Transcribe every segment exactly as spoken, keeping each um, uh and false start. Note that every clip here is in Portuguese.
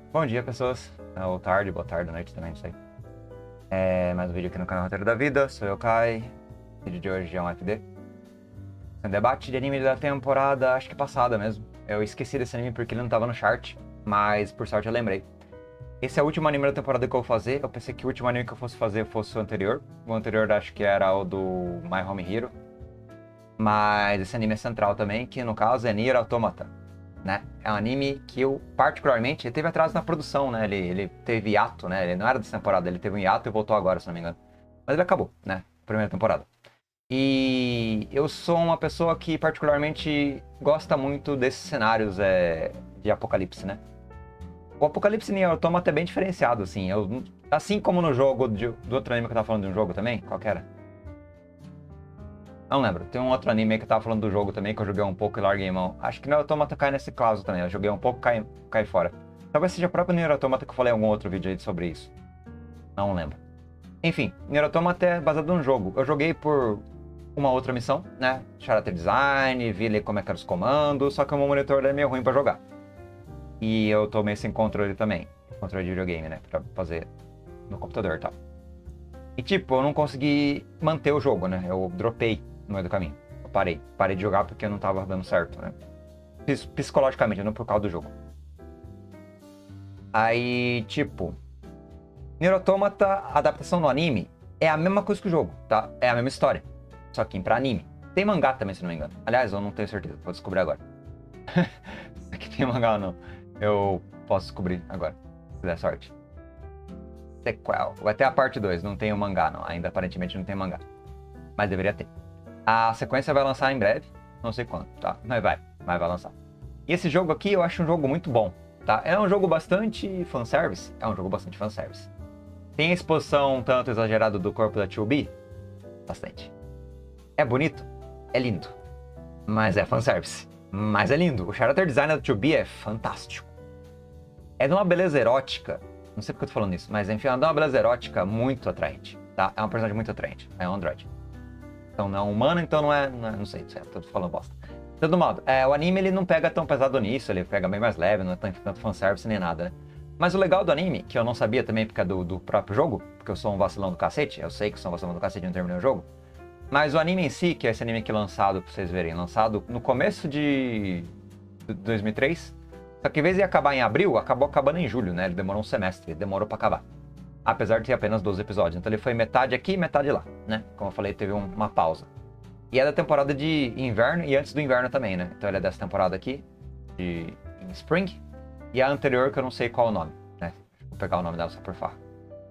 Bom dia, pessoas. Ou tarde, boa tarde, noite também, não sei. É mais um vídeo aqui no canal Roteiro da Vida. Sou eu, Kai. O vídeo de hoje é um F D. Um debate de anime da temporada, acho que passada mesmo. Eu esqueci desse anime porque ele não tava no chart, mas por sorte eu lembrei. Esse é o último anime da temporada que eu vou fazer. Eu pensei que o último anime que eu fosse fazer fosse o anterior. O anterior acho que era o do My Home Hero. Mas esse anime é central também, que no caso é Nier Automata. Né? É um anime que eu, particularmente, ele teve atraso na produção, né? Ele, ele teve hiato, né? Ele não era dessa temporada, ele teve um hiato e voltou agora, se não me engano. Mas ele acabou, né? Primeira temporada. E eu sou uma pessoa que, particularmente, gosta muito desses cenários é, de apocalipse, né? O Apocalipse Nier Automata é bem diferenciado, assim. Eu, assim como no jogo de, do outro anime que eu tava falando de um jogo também, qual que era? Não lembro. Tem um outro anime que eu tava falando do jogo também, que eu joguei um pouco e larguei mão. Acho que Nier Automata cai nesse caso também. Eu joguei um pouco e cai, cai fora. Talvez seja o próprio Nier Automata que eu falei em algum outro vídeo aí sobre isso. Não lembro. Enfim, Nier Automata é baseado num jogo. Eu joguei por uma outra missão, né? Character Design, vi ali como é que eram os comandos, só que o meu monitor é meio ruim pra jogar. E eu tô meio sem controle também. Controle de videogame, né? Pra fazer no computador e tal. E tipo, eu não consegui manter o jogo, né? Eu dropei no meio do caminho. Eu parei. Parei de jogar porque não tava dando certo, né? Psicologicamente, não por causa do jogo. Aí, tipo... Nier Automata, a adaptação no anime, é a mesma coisa que o jogo, tá? É a mesma história. Só que pra anime. Tem mangá também, se não me engano. Aliás, eu não tenho certeza. Vou descobrir agora. Se aqui tem mangá ou não. Eu posso descobrir agora. Se der sorte. Sequel. Vai ter a parte dois. Não tem o mangá, não. Ainda aparentemente não tem mangá. Mas deveria ter. A sequência vai lançar em breve, não sei quando, tá? Mas vai, mas vai lançar. E esse jogo aqui eu acho um jogo muito bom, tá? É um jogo bastante fanservice, é um jogo bastante fanservice. Tem a exposição um tanto exagerada do corpo da dois B? Bastante. É bonito? É lindo. Mas é fanservice. Mas é lindo. O character design da dois B é fantástico. É de uma beleza erótica, não sei porque eu tô falando isso, mas enfim, é de uma beleza erótica muito atraente, tá? É um personagem muito atraente, é um android. Então não é humano, então não é, não, é, não sei, tô falando bosta. De todo modo, é, o anime ele não pega tão pesado nisso, ele pega bem mais leve, não é tanto, tanto fanservice nem nada, né? Mas o legal do anime, que eu não sabia também porque é do, do próprio jogo, porque eu sou um vacilão do cacete, eu sei que sou um vacilão do cacete e não terminei o jogo, mas o anime em si, que é esse anime aqui lançado, pra vocês verem, lançado no começo de dois mil e três, só que em vez de acabar em abril, acabou acabando em julho, né? Ele demorou um semestre, demorou pra acabar. Apesar de ter apenas doze episódios. Então ele foi metade aqui e metade lá, né? Como eu falei, teve um, uma pausa. E é da temporada de inverno e antes do inverno também, né? Então ele é dessa temporada aqui, de Spring. E a anterior, que eu não sei qual é o nome, né? Vou pegar o nome dela só por farra.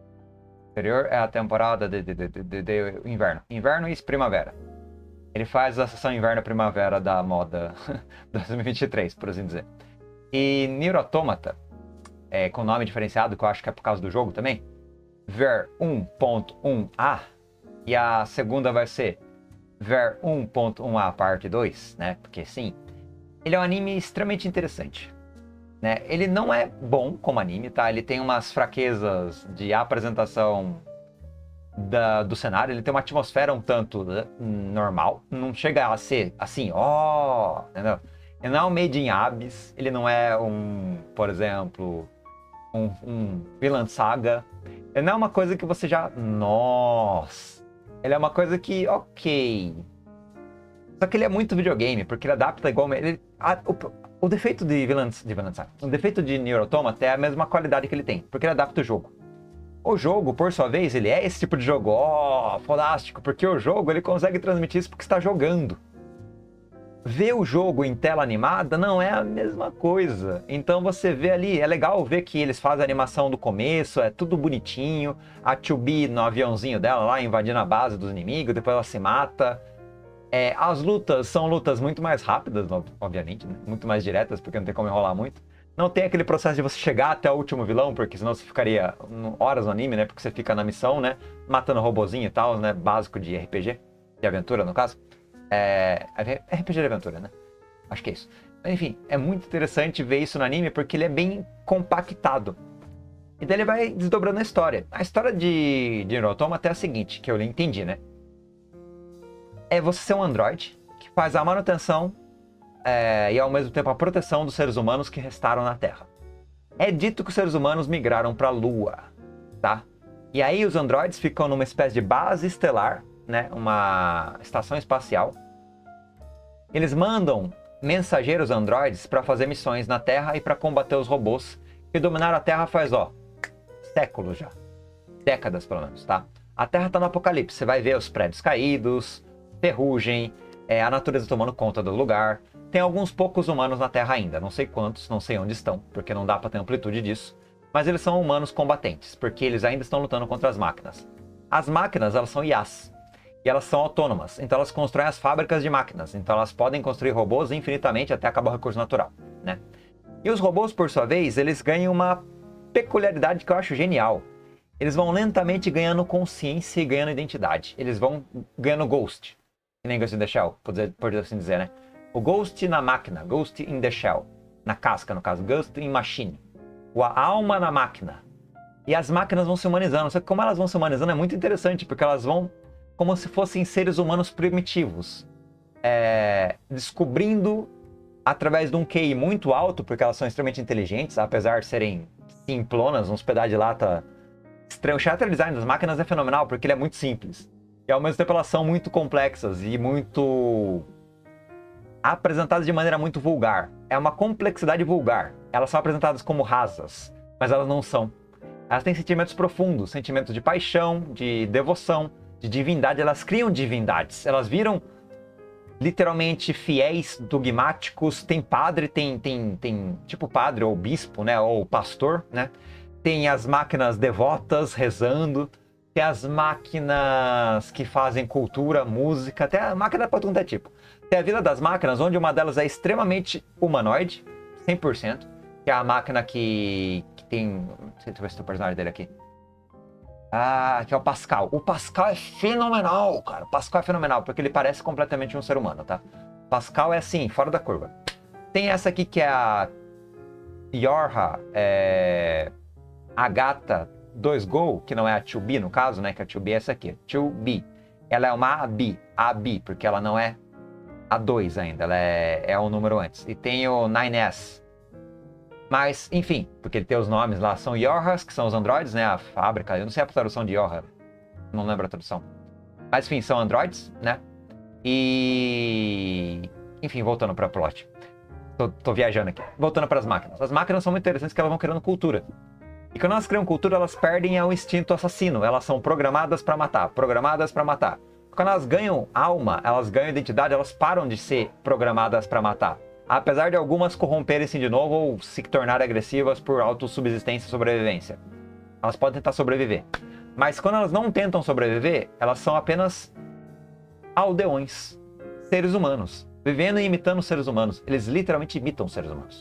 A anterior é a temporada de, de, de, de, de inverno. Inverno e primavera. Ele faz a sessão inverno-primavera da moda dois mil e vinte e três, por assim dizer. E Nier Automata, é, com nome diferenciado, que eu acho que é por causa do jogo também, Ver um ponto um A, e a segunda vai ser Ver um ponto um A parte dois, né? Porque sim, ele é um anime extremamente interessante, né? Ele não é bom como anime, tá? Ele tem umas fraquezas de apresentação da, do cenário, ele tem uma atmosfera um tanto normal, não chega a ser assim, ó, oh, entendeu? Ele não é um Made in Abyss, ele não é um, por exemplo, um, um Vinland Saga. Ele não é uma coisa que você já... Nossa! Ele é uma coisa que, ok. Só que ele é muito videogame, porque ele adapta igual... Ele, a, o, o defeito de Vinland, de Vinland Saga, o defeito de Nier Automata é a mesma qualidade que ele tem, porque ele adapta o jogo. O jogo, por sua vez, ele é esse tipo de jogo, ó, oh, fantástico, porque o jogo ele consegue transmitir isso porque está jogando. Ver o jogo em tela animada não é a mesma coisa. Então você vê ali, é legal ver que eles fazem a animação do começo, é tudo bonitinho. A dois B no aviãozinho dela lá, invadindo a base dos inimigos, depois ela se mata. É, as lutas são lutas muito mais rápidas, obviamente, né? Muito mais diretas, porque não tem como enrolar muito. Não tem aquele processo de você chegar até o último vilão, porque senão você ficaria horas no anime, né? Porque você fica na missão, né? Matando robozinho e tal, né? Básico de R P G, de aventura no caso. É... R P G de aventura, né? Acho que é isso. Enfim, é muito interessante ver isso no anime porque ele é bem compactado. E daí ele vai desdobrando a história. A história de, de Nier Automata é a seguinte, que eu entendi, né? É você ser um androide que faz a manutenção é, e ao mesmo tempo a proteção dos seres humanos que restaram na Terra. É dito que os seres humanos migraram para a Lua, tá? E aí os androides ficam numa espécie de base estelar, né? Uma estação espacial. Eles mandam mensageiros androides para fazer missões na Terra e para combater os robôs que dominaram a Terra faz, ó, séculos já. Décadas, pelo menos, tá? A Terra tá no apocalipse. Você vai ver os prédios caídos, ferrugem, é, a natureza tomando conta do lugar. Tem alguns poucos humanos na Terra ainda. Não sei quantos, não sei onde estão, porque não dá para ter amplitude disso. Mas eles são humanos combatentes, porque eles ainda estão lutando contra as máquinas. As máquinas, elas são I As. E elas são autônomas. Então elas constroem as fábricas de máquinas. Então elas podem construir robôs infinitamente até acabar o recurso natural, né? E os robôs, por sua vez, eles ganham uma peculiaridade que eu acho genial. Eles vão lentamente ganhando consciência e ganhando identidade. Eles vão ganhando ghost. Que nem Ghost in the Shell, por, dizer, por assim dizer, né? O ghost na máquina, ghost in the shell. Na casca, no caso, ghost in machine. O a alma na máquina. E as máquinas vão se humanizando. Só que como elas vão se humanizando é muito interessante, porque elas vão como se fossem seres humanos primitivos. É, descobrindo, através de um Q I muito alto, porque elas são extremamente inteligentes, apesar de serem simplonas, uns pedaços de lata. O character design das máquinas é fenomenal, porque ele é muito simples. E ao mesmo tempo elas são muito complexas e muito apresentadas de maneira muito vulgar. É uma complexidade vulgar. Elas são apresentadas como rasas, mas elas não são. Elas têm sentimentos profundos, sentimentos de paixão, de devoção, de divindade. Elas criam divindades. Elas viram literalmente fiéis dogmáticos. Tem padre, tem, tem, tem tipo padre ou bispo, né? Ou pastor, né? Tem as máquinas devotas rezando. Tem as máquinas que fazem cultura, música. Tem a máquina para tudo é tipo. Tem a vida das máquinas, onde uma delas é extremamente humanoide, cem por cento. Que é a máquina que, que tem... Deixa eu ver se tem o personagem dele aqui. Ah, que é o Pascal. O Pascal é fenomenal, cara. O Pascal é fenomenal, porque ele parece completamente um ser humano, tá? Pascal é assim, fora da curva. Tem essa aqui que é a Yorha, é... Agatha dois Go, que não é a dois B no caso, né? Que a dois B é essa aqui, dois B. Ela é uma A B, A B, porque ela não é a dois ainda, ela é, é um número antes. E tem o nove S. Mas, enfim, porque ele tem os nomes lá, são Yorhas, que são os androides, né? A fábrica, eu não sei a tradução de Yorha, não lembro a tradução. Mas, enfim, são androides, né? E... Enfim, voltando para o plot. Tô, tô viajando aqui. Voltando para as máquinas. As máquinas são muito interessantes porque elas vão criando cultura. E quando elas criam cultura, elas perdem o instinto assassino. Elas são programadas para matar, programadas para matar. Quando elas ganham alma, elas ganham identidade, elas param de ser programadas para matar. Apesar de algumas corromperem-se de novo ou se tornarem agressivas por autossubsistência e sobrevivência. Elas podem tentar sobreviver. Mas quando elas não tentam sobreviver, elas são apenas aldeões, seres humanos, vivendo e imitando seres humanos. Eles literalmente imitam seres humanos.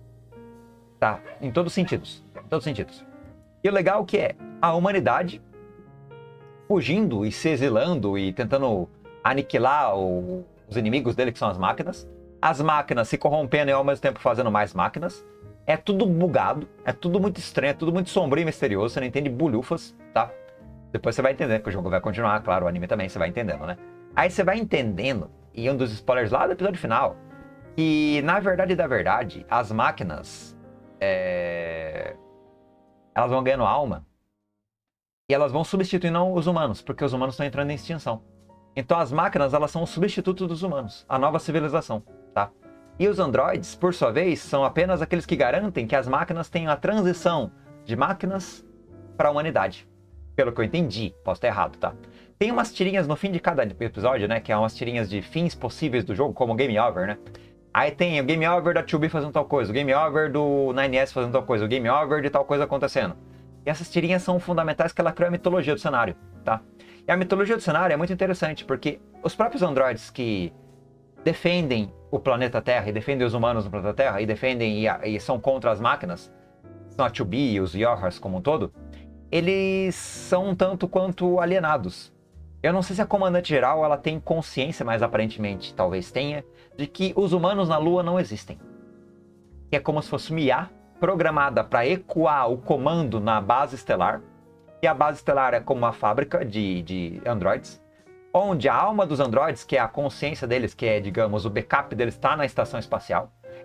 Tá? Em todos os sentidos. Em todos os sentidos. E o legal que é a humanidade fugindo e se exilando e tentando aniquilar o, os inimigos dele, que são as máquinas. As máquinas se corrompendo e ao mesmo tempo fazendo mais máquinas. É tudo bugado, é tudo muito estranho, é tudo muito sombrio e misterioso. Você não entende bulhufas, tá? Depois você vai entender, que o jogo vai continuar, claro, o anime também, você vai entendendo, né? Aí você vai entendendo, e um dos spoilers lá do episódio final, que na verdade da verdade, as máquinas, é... elas vão ganhando alma, e elas vão substituindo os humanos, porque os humanos estão entrando em extinção. Então as máquinas, elas são o substituto dos humanos, a nova civilização, tá? E os androides, por sua vez, são apenas aqueles que garantem que as máquinas tenham a transição de máquinas para a humanidade. Pelo que eu entendi, posso estar errado, tá? Tem umas tirinhas no fim de cada episódio, né? Que é umas tirinhas de fins possíveis do jogo, como o Game Over, né? Aí tem o Game Over da dois B fazendo tal coisa, o Game Over do nove S fazendo tal coisa, o Game Over de tal coisa acontecendo. E essas tirinhas são fundamentais porque ela cria a mitologia do cenário, tá? E a mitologia do cenário é muito interessante, porque os próprios androides que defendem o planeta Terra e defendem os humanos no planeta Terra e defendem e, e são contra as máquinas, são a dois B e os Yorhas como um todo, eles são um tanto quanto alienados. Eu não sei se a comandante geral ela tem consciência, mas aparentemente talvez tenha, de que os humanos na Lua não existem. Que é como se fosse uma I A programada para ecoar o comando na base estelar. E a base estelar é como uma fábrica de, de androides, onde a alma dos androides, que é a consciência deles, que é, digamos, o backup deles, está na estação espacial.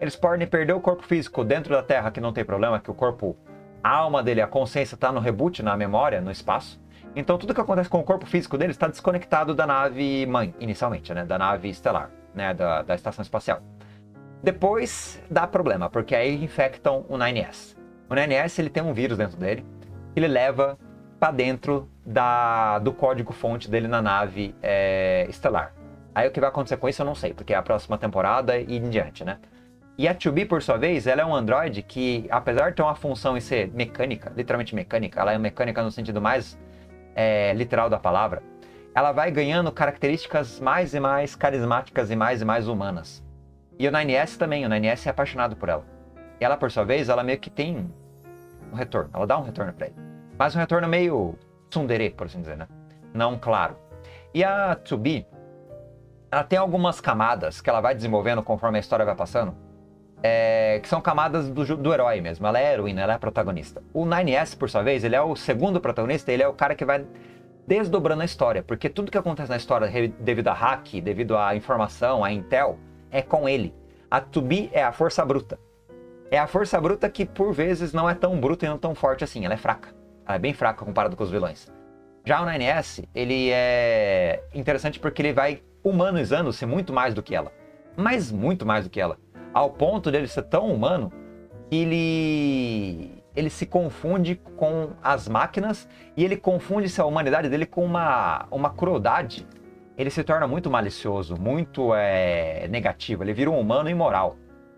Eles podem perder o corpo físico dentro da Terra, que não tem problema, que o corpo, a alma dele, a consciência está no reboot, na memória, no espaço. Então tudo que acontece com o corpo físico deles está desconectado da nave mãe, inicialmente, né? Da nave estelar, né? Da, da estação espacial. Depois dá problema, porque aí infectam o nine S. O nine S ele tem um vírus dentro dele, que ele leva para dentro da, do código-fonte dele na nave é, estelar. Aí o que vai acontecer com isso eu não sei, porque é a próxima temporada e em diante, né? E a two B, por sua vez, ela é um androide que, apesar de ter uma função em ser mecânica, literalmente mecânica, ela é mecânica no sentido mais é, literal da palavra, ela vai ganhando características mais e mais carismáticas e mais e mais humanas. E o nine S também, o nine S é apaixonado por ela. E ela, por sua vez, ela meio que tem um retorno, ela dá um retorno pra ele. Mas um retorno meio tsundere, por assim dizer, né? Não claro. E a two B, ela tem algumas camadas que ela vai desenvolvendo conforme a história vai passando, é, que são camadas do, do herói mesmo. Ela é heroína, ela é a protagonista. O nine S, por sua vez, ele é o segundo protagonista, ele é o cara que vai desdobrando a história, porque tudo que acontece na história devido a hack, devido à informação, à intel, é com ele. A two B é a força bruta. É a força bruta que, por vezes, não é tão bruta e não tão forte assim. Ela é fraca. Ela é bem fraca comparado com os vilões. Já o nine S, ele é interessante porque ele vai humanizando-se muito mais do que ela. Mas muito mais do que ela. Ao ponto dele ser tão humano que ele, ele se confunde com as máquinas e ele confunde-se a humanidade dele com uma, uma crueldade. Ele se torna muito malicioso, muito é, negativo. Ele vira um humano imoral.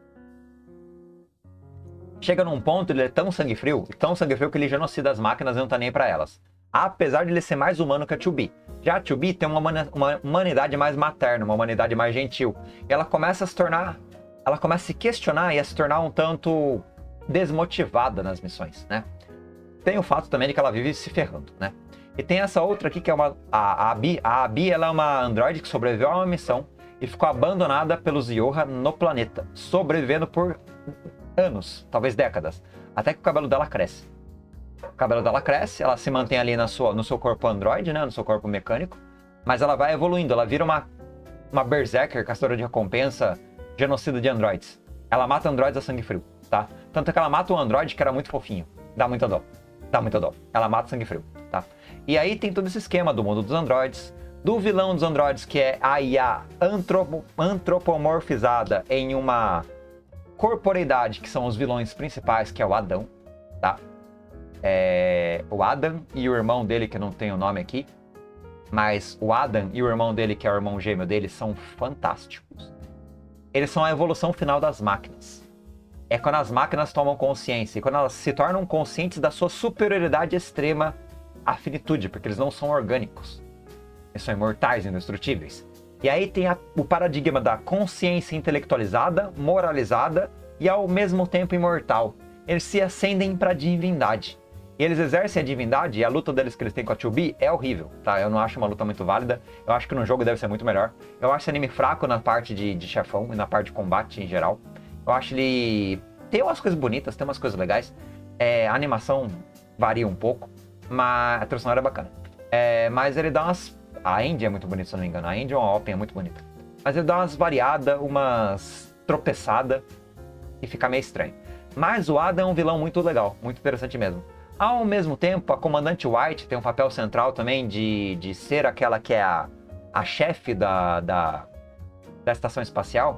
Chega num ponto, ele é tão sangue frio, tão sangue frio que ele genocida as máquinas e não tá nem pra elas. Apesar de ele ser mais humano que a two B. Já a two B tem uma, uma humanidade mais materna, uma humanidade mais gentil. E ela começa a se tornar... Ela começa a se questionar e a se tornar um tanto desmotivada nas missões, né? Tem o fato também de que ela vive se ferrando, né? E tem essa outra aqui que é uma... A, a Abby, a Abby, ela é uma androide que sobreviveu a uma missão e ficou abandonada pelos Yoha no planeta, sobrevivendo por anos, talvez décadas, até que o cabelo dela cresce. O cabelo dela cresce, ela se mantém ali na sua, no seu corpo androide, né, no seu corpo mecânico, mas ela vai evoluindo, ela vira uma, uma berserker, caçadora de recompensa, genocida de androides. Ela mata androides a sangue frio, tá? Tanto é que ela mata um androide que era muito fofinho, dá muita dó, dá muita dó. Ela mata sangue frio, tá? E aí tem todo esse esquema do mundo dos androides, do vilão dos androides, que é a I A antropo, antropomorfizada em uma corporeidade, que são os vilões principais, que é o Adão, tá? É, o Adam e o irmão dele, que não tem o nome aqui, mas o Adam e o irmão dele, que é o irmão gêmeo dele, são fantásticos. Eles são a evolução final das máquinas. É quando as máquinas tomam consciência, e quando elas se tornam conscientes da sua superioridade extrema à finitude, porque eles não são orgânicos. Eles são imortais, indestrutíveis. E aí tem a, o paradigma da consciência intelectualizada, moralizada e ao mesmo tempo imortal. Eles se ascendem para a divindade. E eles exercem a divindade, e a luta deles que eles têm com a two B é horrível, tá? Eu não acho uma luta muito válida. Eu acho que no jogo deve ser muito melhor. Eu acho esse anime fraco na parte de, de chefão e na parte de combate em geral. Eu acho ele... Tem umas coisas bonitas, tem umas coisas legais. É, a animação varia um pouco, mas a trilha sonora é bacana. É, mas ele dá umas... A Andy é muito bonita, se eu não me engano. A Andy é uma Open, é muito bonita. Mas ele dá umas variadas, umas tropeçadas e fica meio estranho. Mas o Adam é um vilão muito legal, muito interessante mesmo. Ao mesmo tempo, a Comandante White tem um papel central também de, de ser aquela que é a, a chefe da, da, da estação espacial.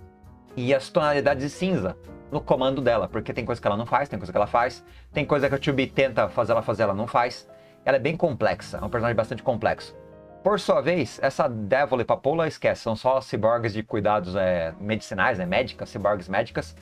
E as tonalidades de cinza no comando dela, porque tem coisa que ela não faz, tem coisa que ela faz. Tem coisa que a two B tenta fazer ela fazer, ela não faz. Ela é bem complexa, é um personagem bastante complexo. Por sua vez, essa Devil e Papoula, esquece, são só ciborgues de cuidados é, medicinais, né, médicas, ciborgues médicas,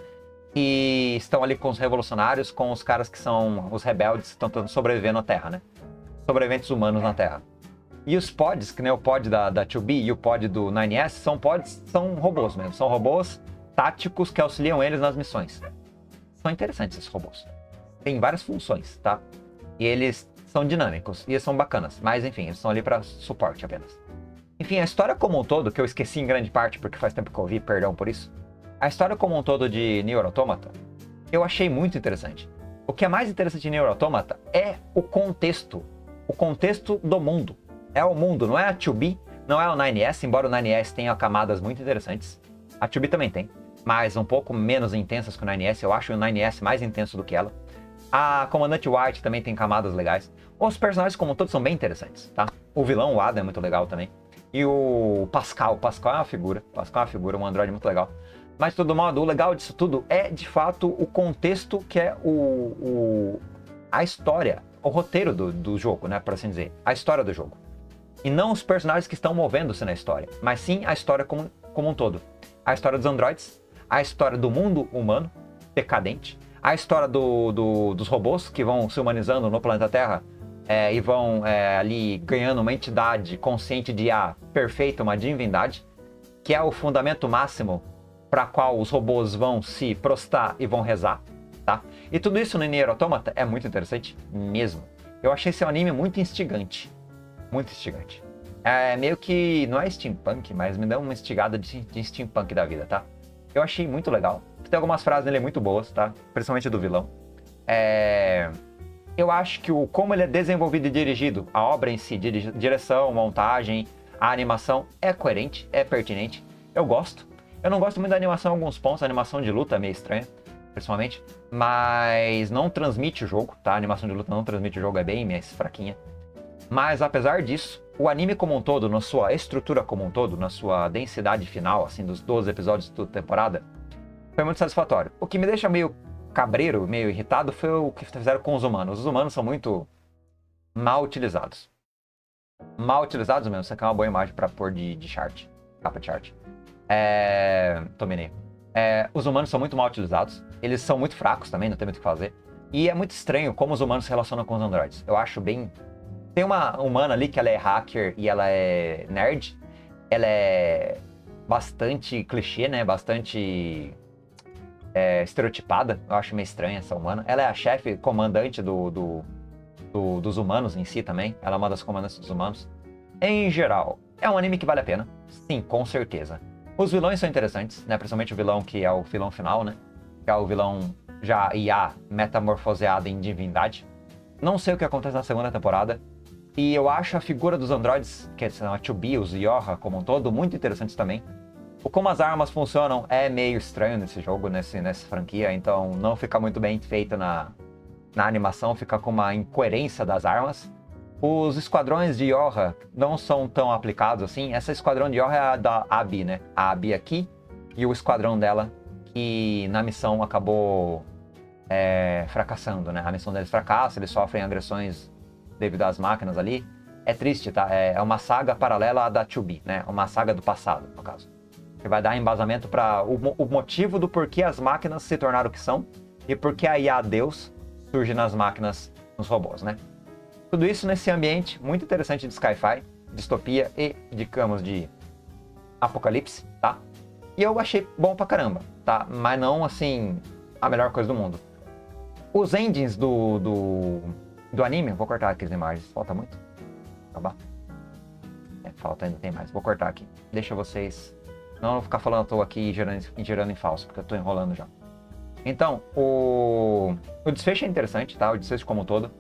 e estão ali com os revolucionários, com os caras que são os rebeldes que estão tentando sobreviver na Terra, né? Sobreviventes humanos na Terra. E os pods, que nem o pod da, da two B e o pod do nine S, são pods, são robôs mesmo, são robôs táticos que auxiliam eles nas missões. São interessantes esses robôs. Tem várias funções, tá? E eles são dinâmicos, e eles são bacanas, mas enfim, eles estão ali para suporte apenas. Enfim, a história como um todo, que eu esqueci em grande parte porque faz tempo que eu vi, perdão por isso. A história como um todo de Nier Automata, eu achei muito interessante. O que é mais interessante de Nier Automata é o contexto, o contexto do mundo. É o mundo, não é a two B, não é o nine S, embora o nine S tenha camadas muito interessantes. A two B também tem, mas um pouco menos intensas que o nine S. Eu acho o nine S mais intenso do que ela. A Comandante White também tem camadas legais. Os personagens como todos são bem interessantes, tá? O vilão, o Adam, é muito legal também. E o Pascal, o Pascal é uma figura. O Pascal é uma figura, um androide muito legal. Mas de todo modo, o legal disso tudo é, de fato, o contexto que é o, o a história, o roteiro do, do jogo, né, por assim dizer. A história do jogo. E não os personagens que estão movendo-se na história, mas sim a história como, como um todo. A história dos androides, a história do mundo humano, decadente, a história do, do, dos robôs que vão se humanizando no planeta Terra é, e vão é, ali ganhando uma entidade consciente de A perfeita, uma divindade, que é o fundamento máximo para qual os robôs vão se prostrar e vão rezar, tá? E tudo isso no Nier Automata é muito interessante mesmo. Eu achei esse anime muito instigante, muito instigante. É meio que, não é steampunk, mas me dá uma instigada de, de steampunk da vida, tá? Eu achei muito legal. Tem algumas frases nele muito boas, tá? Principalmente do vilão. É... Eu acho que o como ele é desenvolvido e dirigido, a obra em si, direção, montagem, a animação, é coerente, é pertinente. Eu gosto. Eu não gosto muito da animação em alguns pontos, a animação de luta é meio estranha, principalmente. Mas não transmite o jogo, tá? A animação de luta não transmite o jogo, é bem mais fraquinha. Mas apesar disso, o anime como um todo, na sua estrutura como um todo, na sua densidade final, assim, dos doze episódios da temporada, foi muito satisfatório. O que me deixa meio cabreiro, meio irritado, foi o que fizeram com os humanos. Os humanos são muito mal utilizados. Mal utilizados mesmo. Isso aqui é uma boa imagem pra pôr de, de chart. Capa de chart. É... Dominei. É... Os humanos são muito mal utilizados. Eles são muito fracos também, não tem muito o que fazer. E é muito estranho como os humanos se relacionam com os androides. Eu acho bem... Tem uma humana ali que ela é hacker e ela é nerd. Ela é bastante clichê, né? Bastante é, estereotipada. Eu acho meio estranha essa humana. Ela é a chefe comandante do, do, do, dos humanos em si também. Ela é uma das comandantes dos humanos. Em geral, é um anime que vale a pena. Sim, com certeza. Os vilões são interessantes, né? Principalmente o vilão que é o vilão final, né? Que é o vilão já I A metamorfoseado em divindade. Não sei o que acontece na segunda temporada. E eu acho a figura dos androides, que são a dois B, os Yorha como um todo, muito interessantes também. O como as armas funcionam é meio estranho nesse jogo, nesse, nessa franquia, então não fica muito bem feito na, na animação, fica com uma incoerência das armas. Os esquadrões de Yorha não são tão aplicados assim. Essa esquadrão de Yorha é a da Abby, né? A Abby aqui e o esquadrão dela, que na missão acabou é, fracassando, né? A missão deles fracassa, eles sofrem agressões devido às máquinas ali. É triste, tá? É uma saga paralela à da dois B, né? Uma saga do passado, no caso. Que vai dar embasamento para o, o motivo do porquê as máquinas se tornaram o que são e porquê a I A Deus surge nas máquinas, nos robôs, né? Tudo isso nesse ambiente muito interessante de sci-fi, distopia e, digamos, de apocalipse, tá? E eu achei bom pra caramba, tá? Mas não, assim, a melhor coisa do mundo. Os endings do... do Do anime, vou cortar aqui as imagens. Falta muito? Acabar? É, falta ainda, tem mais. Vou cortar aqui. Deixa vocês... Não vou ficar falando à toa aqui e gerando, gerando em falso, porque eu tô enrolando já. Então, o... O desfecho é interessante, tá? O desfecho como um todo.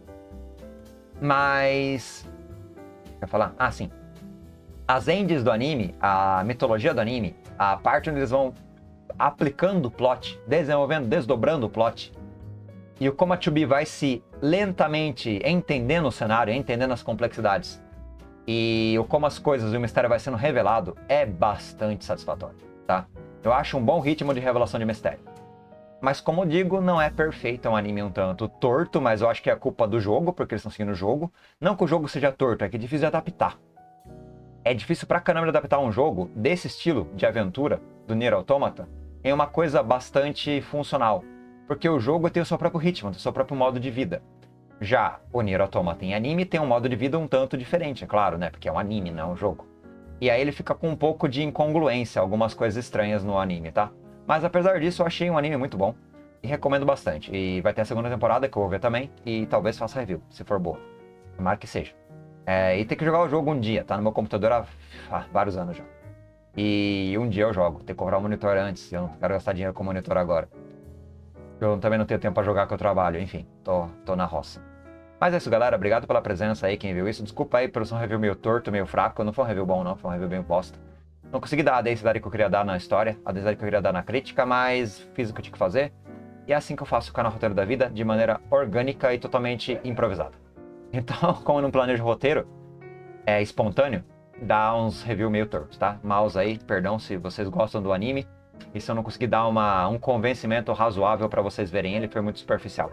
Mas... Quer falar? Ah, sim. As endings do anime, a mitologia do anime, a parte onde eles vão aplicando o plot, desenvolvendo, desdobrando o plot, e o como a dois B vai se lentamente entendendo o cenário, entendendo as complexidades, e o como as coisas e o mistério vai sendo revelado, é bastante satisfatório, tá? Eu acho um bom ritmo de revelação de mistério. Mas como eu digo, não é perfeito, é um anime um tanto torto, mas eu acho que é culpa do jogo, porque eles estão seguindo o jogo. Não que o jogo seja torto, é que é difícil de adaptar. É difícil pra caramba de adaptar um jogo desse estilo de aventura, do Nier Automata, em uma coisa bastante funcional. Porque o jogo tem o seu próprio ritmo, tem o seu próprio modo de vida. Já o Nier Automata em anime tem um modo de vida um tanto diferente, é claro, né? Porque é um anime, não é um jogo. E aí ele fica com um pouco de incongruência, algumas coisas estranhas no anime, tá? Mas apesar disso, eu achei um anime muito bom. E recomendo bastante. E vai ter a segunda temporada, que eu vou ver também. E talvez faça review, se for boa. Tomara que seja. É, e tem que jogar o jogo um dia, tá? No meu computador há, há vários anos já. E um dia eu jogo. Tem que comprar um monitor antes. Eu não quero gastar dinheiro com o monitor agora. Eu também não tenho tempo pra jogar que eu trabalho, enfim, tô, tô na roça. Mas é isso, galera, obrigado pela presença aí, quem viu isso. Desculpa aí por ser um review meio torto, meio fraco, não foi um review bom não, foi um review bem bosta. Não consegui dar a densidade que eu queria dar na história, a densidade que eu queria dar na crítica, mas fiz o que eu tinha que fazer. E é assim que eu faço o canal Roteiro da Vida, de maneira orgânica e totalmente improvisada. Então, como eu não planejo roteiro, é espontâneo, dá uns review meio tortos, tá? Mouse aí, perdão se vocês gostam do anime. E se eu não conseguir dar uma, um convencimento razoável pra vocês verem ele, foi muito superficial.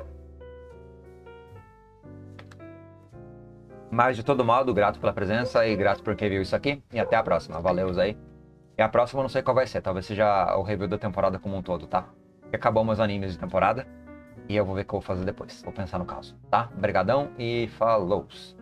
Mas de todo modo, grato pela presença e grato por quem viu isso aqui. E até a próxima. Valeus aí. E a próxima eu não sei qual vai ser. Talvez seja o review da temporada como um todo, tá? Porque acabou meus animes de temporada. E eu vou ver o que eu vou fazer depois. Vou pensar no caso, tá? Obrigadão e falou!